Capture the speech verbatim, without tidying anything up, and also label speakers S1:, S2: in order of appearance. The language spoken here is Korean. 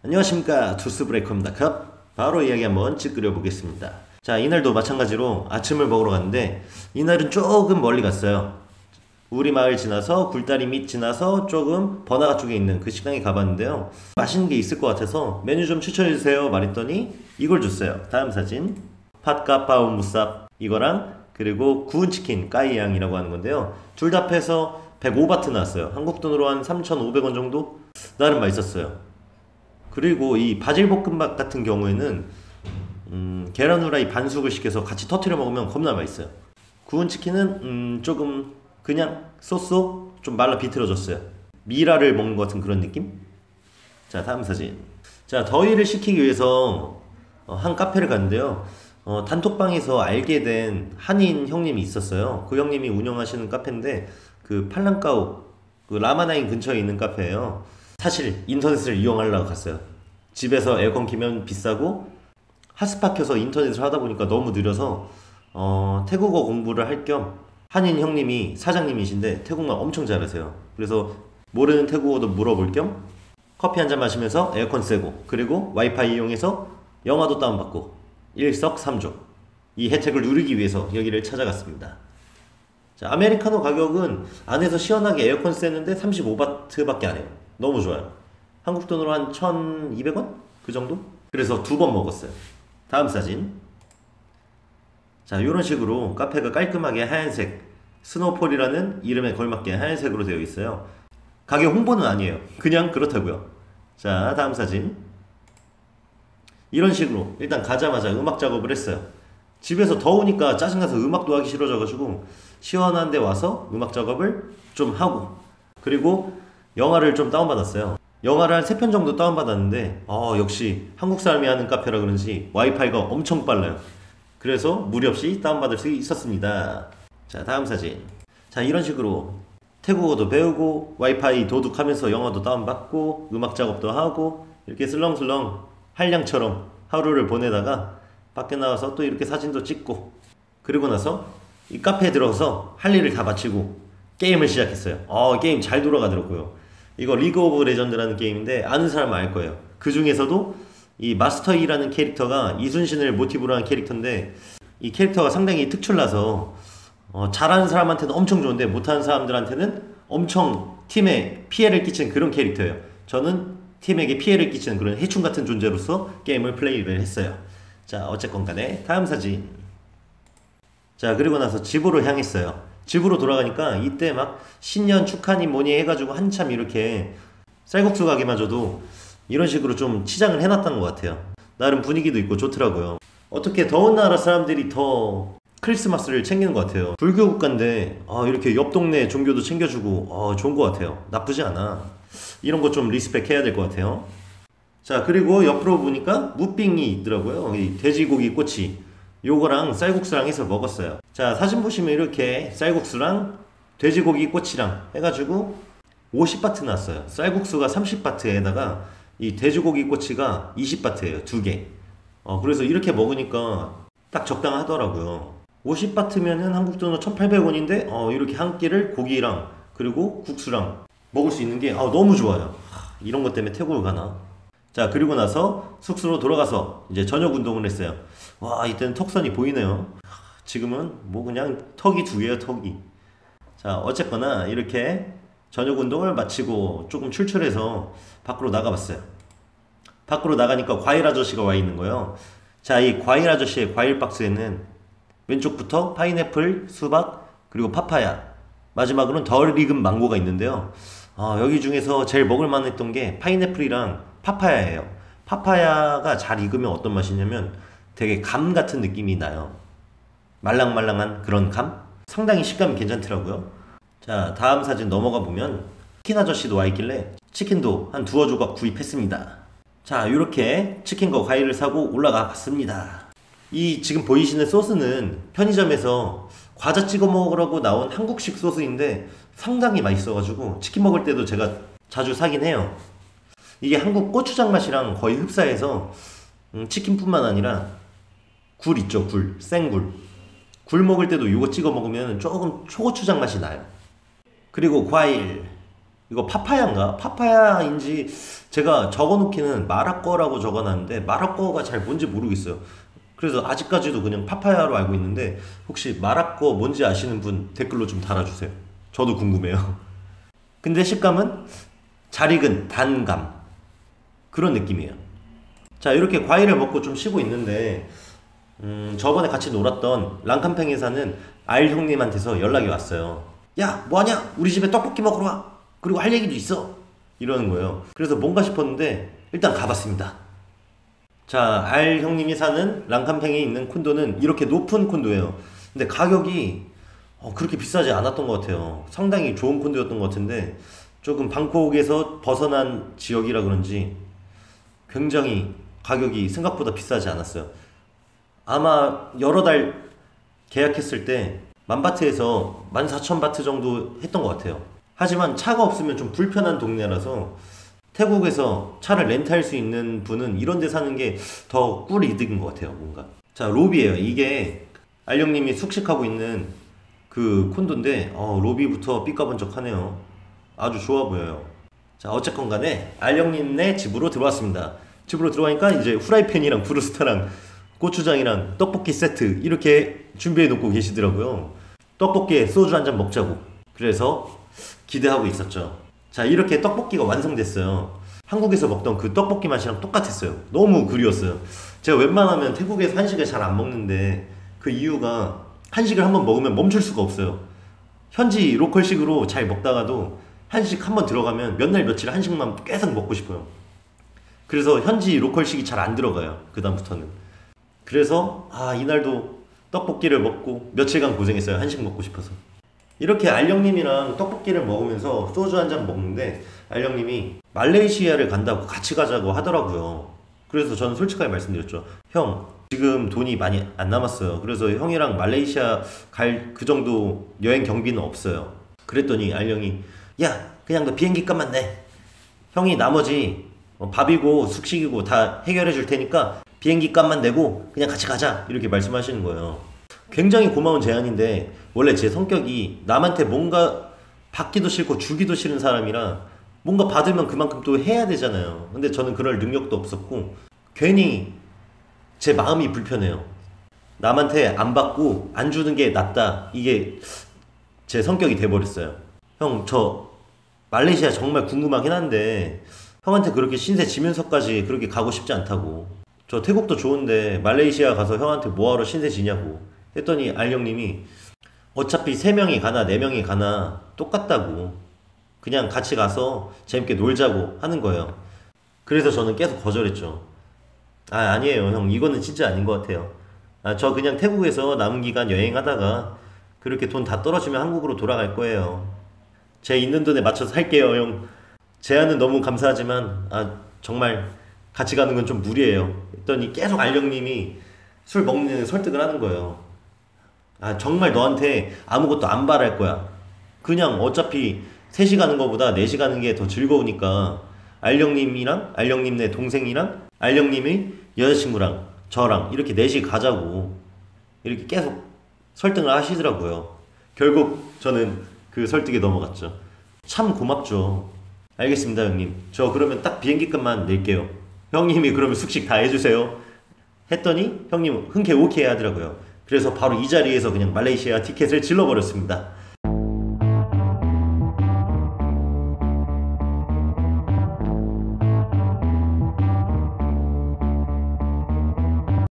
S1: 안녕하십니까, 투스브레이커입니다. 컵 바로 이야기 한번 찌끄려 보겠습니다. 자, 이날도 마찬가지로 아침을 먹으러 갔는데 이날은 조금 멀리 갔어요. 우리 마을 지나서 굴다리 밑 지나서 조금 번화가 쪽에 있는 그 식당에 가봤는데요, 맛있는 게 있을 것 같아서 메뉴 좀 추천해주세요 말했더니 이걸 줬어요. 다음 사진, 팟까파우 무쌉 이거랑 그리고 구운 치킨 까이양이라고 하는 건데요, 둘 다 합해서 백오 바트 나왔어요. 한국 돈으로 한 삼천오백 원 정도? 나름 맛있었어요. 그리고 이 바질볶음밥 같은 경우에는 음, 계란 후라이 반숙을 시켜서 같이 터트려 먹으면 겁나 맛있어요. 구운 치킨은 음, 조금 그냥 쏘쏘 좀 말라 비틀어졌어요. 미라를 먹는 것 같은 그런 느낌? 자, 다음 사진. 자, 더위를 식히기 위해서 어, 한 카페를 갔는데요, 어, 단톡방에서 알게 된 한인 형님이 있었어요. 그 형님이 운영하시는 카페인데 그 팔랑까오 그 라마나인 근처에 있는 카페예요. 사실 인터넷을 이용하려고 갔어요. 집에서 에어컨 키면 비싸고 핫스팟 켜서 인터넷을 하다 보니까 너무 느려서 어, 태국어 공부를 할 겸 한인 형님이 사장님이신데 태국말 엄청 잘하세요. 그래서 모르는 태국어도 물어볼 겸 커피 한잔 마시면서 에어컨 쐬고 그리고 와이파이 이용해서 영화도 다운받고 일석삼조 이 혜택을 누리기 위해서 여기를 찾아갔습니다. 자, 아메리카노 가격은 안에서 시원하게 에어컨 쐬는데 삼십오 바트 밖에 안 해요. 너무 좋아요. 한국 돈으로 한 천이백 원? 그 정도? 그래서 두 번 먹었어요. 다음 사진. 자, 이런 식으로 카페가 깔끔하게 하얀색 스노우폴이라는 이름에 걸맞게 하얀색으로 되어 있어요. 가게 홍보는 아니에요. 그냥 그렇다고요. 자, 다음 사진. 이런 식으로 일단 가자마자 음악 작업을 했어요. 집에서 더우니까 짜증나서 음악도 하기 싫어져가지고 시원한 데 와서 음악 작업을 좀 하고, 그리고 영화를 좀 다운받았어요. 영화를 한 세 편 정도 다운받았는데 어, 역시 한국 사람이 하는 카페라 그런지 와이파이가 엄청 빨라요. 그래서 무리 없이 다운받을 수 있었습니다. 자, 다음 사진. 자, 이런 식으로 태국어도 배우고 와이파이 도둑하면서 영화도 다운받고 음악 작업도 하고 이렇게 슬렁슬렁 한량처럼 하루를 보내다가 밖에 나와서 또 이렇게 사진도 찍고, 그리고 나서 이 카페에 들어서 할 일을 다 마치고 게임을 시작했어요. 어, 게임 잘 돌아가더라고요. 이거 리그 오브 레전드라는 게임인데 아는 사람은 알 거예요. 그 중에서도 이 마스터 E라는 캐릭터가 이순신을 모티브로 한 캐릭터인데 이 캐릭터가 상당히 특출나서 어, 잘하는 사람한테는 엄청 좋은데 못하는 사람들한테는 엄청 팀에 피해를 끼치는 그런 캐릭터예요. 저는 팀에게 피해를 끼치는 그런 해충 같은 존재로서 게임을 플레이를 했어요. 자, 어쨌건 간에 다음 사진. 자, 그리고 나서 집으로 향했어요. 집으로 돌아가니까 이때 막 신년 축하니 뭐니 해가지고 한참 이렇게 쌀국수 가게마저도 이런 식으로 좀 치장을 해놨다는 것 같아요. 나름 분위기도 있고 좋더라고요. 어떻게 더운 나라 사람들이 더 크리스마스를 챙기는 것 같아요. 불교 국가인데 아, 이렇게 옆 동네 종교도 챙겨주고 아, 좋은 것 같아요. 나쁘지 않아. 이런 거 좀 리스펙 해야 될 것 같아요. 자, 그리고 옆으로 보니까 무빙이 있더라고요. 이 돼지고기 꼬치 요거랑 쌀국수랑 해서 먹었어요. 자, 사진 보시면 이렇게 쌀국수랑 돼지고기 꼬치랑 해가지고 오십 바트 나왔어요. 쌀국수가 삼십 바트에다가 이 돼지고기 꼬치가 이십 바트예요. 두 개. 어, 그래서 이렇게 먹으니까 딱 적당하더라고요. 오십 바트면은 한국 돈으로 천팔백 원인데 어, 이렇게 한 끼를 고기랑 그리고 국수랑 먹을 수 있는 게 아, 너무 좋아요. 하, 이런 것 때문에 태국을 가나? 자, 그리고 나서 숙소로 돌아가서 이제 저녁 운동을 했어요. 와, 이때는 턱선이 보이네요. 지금은 뭐 그냥 턱이 두 개예요, 턱이. 자, 어쨌거나 이렇게 저녁 운동을 마치고 조금 출출해서 밖으로 나가봤어요. 밖으로 나가니까 과일 아저씨가 와 있는 거예요. 자, 이 과일 아저씨의 과일 박스에는 왼쪽부터 파인애플, 수박, 그리고 파파야, 마지막으로는 덜 익은 망고가 있는데요. 아, 여기 중에서 제일 먹을만 했던 게 파인애플이랑 파파야예요. 파파야가 잘 익으면 어떤 맛이냐면 되게 감 같은 느낌이 나요. 말랑말랑한 그런 감? 상당히 식감이 괜찮더라고요. 자, 다음 사진 넘어가 보면 치킨 아저씨도 와 있길래 치킨도 한 두어 조각 구입했습니다. 자, 이렇게 치킨과 과일을 사고 올라가 봤습니다. 이 지금 보이시는 소스는 편의점에서 과자 찍어 먹으라고 나온 한국식 소스인데 상당히 맛있어가지고 치킨 먹을 때도 제가 자주 사긴 해요. 이게 한국 고추장 맛이랑 거의 흡사해서 음, 치킨뿐만 아니라 굴 있죠, 굴, 생굴. 굴 먹을 때도 이거 찍어 먹으면 조금 초고추장 맛이 나요. 그리고 과일. 이거 파파야인가? 파파야인지 제가 적어놓기는 마라꺼라고 적어놨는데 마라꺼가 잘 뭔지 모르겠어요. 그래서 아직까지도 그냥 파파야로 알고 있는데 혹시 마라꺼 뭔지 아시는 분 댓글로 좀 달아주세요. 저도 궁금해요. 근데 식감은 잘 익은 단감 그런 느낌이에요. 자, 이렇게 과일을 먹고 좀 쉬고 있는데 음, 저번에 같이 놀았던 랑캄팽에 사는 알 형님한테서 연락이 왔어요. 야, 뭐하냐? 우리 집에 떡볶이 먹으러 와. 그리고 할 얘기도 있어. 이러는 거예요. 그래서 뭔가 싶었는데 일단 가봤습니다. 자, 알 형님이 사는 랑캄팽에 있는 콘도는 이렇게 높은 콘도예요. 근데 가격이 어, 그렇게 비싸지 않았던 것 같아요. 상당히 좋은 콘도였던 것 같은데 조금 방콕에서 벗어난 지역이라 그런지 굉장히 가격이 생각보다 비싸지 않았어요. 아마 여러 달 계약했을 때 만 바트에서 만 사천 바트 정도 했던 것 같아요. 하지만 차가 없으면 좀 불편한 동네라서 태국에서 차를 렌트할 수 있는 분은 이런 데 사는 게 더 꿀 이득인 것 같아요. 뭔가. 자, 로비예요. 이게 알령님이 숙식하고 있는 그 콘도인데 어, 로비부터 삐까번쩍하네요. 아주 좋아 보여요. 자, 어쨌건 간에 알령님네 집으로 들어왔습니다. 집으로 들어가니까 이제 후라이팬이랑 브루스타랑 고추장이랑 떡볶이 세트 이렇게 준비해 놓고 계시더라고요. 떡볶이에 소주 한잔 먹자고. 그래서 기대하고 있었죠. 자, 이렇게 떡볶이가 완성됐어요. 한국에서 먹던 그 떡볶이 맛이랑 똑같았어요. 너무 그리웠어요. 제가 웬만하면 태국에서 한식을 잘 안 먹는데 그 이유가 한식을 한번 먹으면 멈출 수가 없어요. 현지 로컬식으로 잘 먹다가도 한식 한번 들어가면 몇 날 며칠 한식만 계속 먹고 싶어요. 그래서 현지 로컬식이 잘 안 들어가요. 그 다음부터는. 그래서 아, 이날도 떡볶이를 먹고 며칠간 고생했어요. 한식 먹고 싶어서. 이렇게 알령님이랑 떡볶이를 먹으면서 소주 한 잔 먹는데 알령님이 말레이시아를 간다고 같이 가자고 하더라고요. 그래서 저는 솔직하게 말씀드렸죠. 형, 지금 돈이 많이 안 남았어요. 그래서 형이랑 말레이시아 갈 그 정도 여행 경비는 없어요. 그랬더니 알령이 야, 그냥 너 비행기 값만 내. 형이 나머지 밥이고 숙식이고 다 해결해 줄 테니까 비행기 값만 내고 그냥 같이 가자. 이렇게 말씀하시는 거예요. 굉장히 고마운 제안인데 원래 제 성격이 남한테 뭔가 받기도 싫고 주기도 싫은 사람이라 뭔가 받으면 그만큼 또 해야 되잖아요. 근데 저는 그럴 능력도 없었고 괜히 제 마음이 불편해요. 남한테 안 받고 안 주는 게 낫다. 이게 제 성격이 돼버렸어요. 형, 저 말레이시아 정말 궁금하긴 한데 형한테 그렇게 신세 지면서까지 그렇게 가고 싶지 않다고. 저 태국도 좋은데 말레이시아 가서 형한테 뭐하러 신세 지냐고 했더니 알령님이 어차피 세 명이 가나 네 명이 가나 똑같다고. 그냥 같이 가서 재밌게 놀자고 하는 거예요. 그래서 저는 계속 거절했죠. 아, 아니에요 형, 이거는 진짜 아닌 것 같아요. 아, 저 그냥 태국에서 남은 기간 여행하다가 그렇게 돈 다 떨어지면 한국으로 돌아갈 거예요. 제 있는 돈에 맞춰서 할게요 형. 제안은 너무 감사하지만 아, 정말 같이 가는 건 좀 무리예요. 했더니 계속 알령님이 술 먹는 설득을 하는 거예요. 아, 정말 너한테 아무것도 안 바랄 거야. 그냥 어차피 셋이 가는 거보다 넷이 가는 게 더 즐거우니까 알령님이랑 알령님네 동생이랑 알령님의 여자친구랑 저랑 이렇게 넷이 가자고 이렇게 계속 설득을 하시더라고요. 결국 저는 그 설득에 넘어갔죠. 참 고맙죠. 알겠습니다 형님. 저 그러면 딱 비행기값만 낼게요. 형님이 그러면 숙식 다 해주세요. 했더니 형님 흔쾌히 오케이 하더라고요. 그래서 바로 이 자리에서 그냥 말레이시아 티켓을 질러버렸습니다.